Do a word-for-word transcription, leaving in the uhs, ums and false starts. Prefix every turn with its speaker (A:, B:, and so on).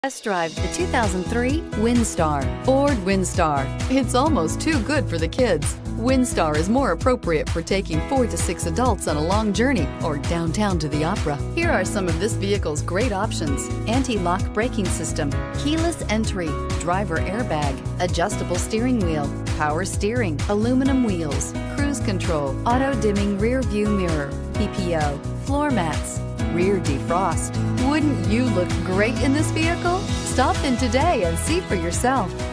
A: Test drive the two thousand three Windstar. Ford Windstar. It's almost too good for the kids. Windstar is more appropriate for taking four to six adults on a long journey or downtown to the opera. Here are some of this vehicle's great options: anti-lock braking system, keyless entry, driver airbag, adjustable steering wheel, power steering, aluminum wheels, cruise control, auto-dimming rear view mirror, P P O, floor mats, rear defrost. Wouldn't you look great in this vehicle? Stop in today and see for yourself.